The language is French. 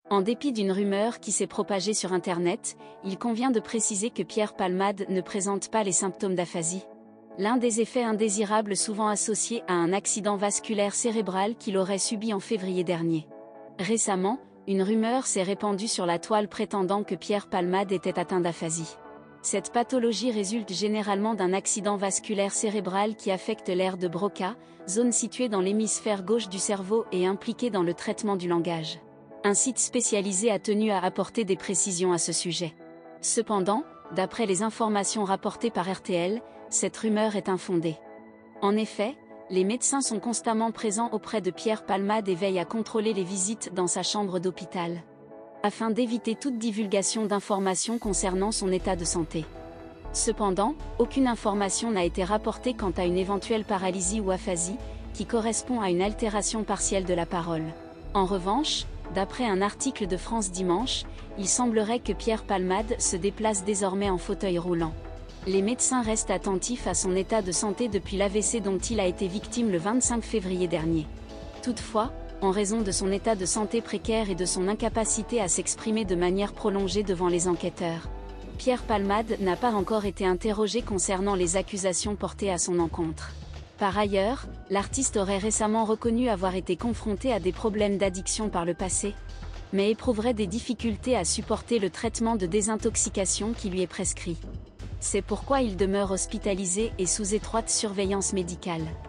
En dépit d'une rumeur qui s'est propagée sur Internet, il convient de préciser que Pierre Palmade ne présente pas les symptômes d'aphasie. L'un des effets indésirables souvent associés à un accident vasculaire cérébral qu'il aurait subi en février dernier. Récemment, une rumeur s'est répandue sur la toile prétendant que Pierre Palmade était atteint d'aphasie. Cette pathologie résulte généralement d'un accident vasculaire cérébral qui affecte l'aire de Broca, zone située dans l'hémisphère gauche du cerveau et impliquée dans le traitement du langage. Un site spécialisé a tenu à apporter des précisions à ce sujet. Cependant, d'après les informations rapportées par RTL, cette rumeur est infondée. En effet, les médecins sont constamment présents auprès de Pierre Palmade et veillent à contrôler les visites dans sa chambre d'hôpital, afin d'éviter toute divulgation d'informations concernant son état de santé. Cependant, aucune information n'a été rapportée quant à une éventuelle paralysie ou aphasie, qui correspond à une altération partielle de la parole. En revanche, d'après un article de France Dimanche, il semblerait que Pierre Palmade se déplace désormais en fauteuil roulant. Les médecins restent attentifs à son état de santé depuis l'AVC dont il a été victime le 25 février dernier. Toutefois, en raison de son état de santé précaire et de son incapacité à s'exprimer de manière prolongée devant les enquêteurs, Pierre Palmade n'a pas encore été interrogé concernant les accusations portées à son encontre. Par ailleurs, l'artiste aurait récemment reconnu avoir été confronté à des problèmes d'addiction par le passé, mais éprouverait des difficultés à supporter le traitement de désintoxication qui lui est prescrit. C'est pourquoi il demeure hospitalisé et sous étroite surveillance médicale.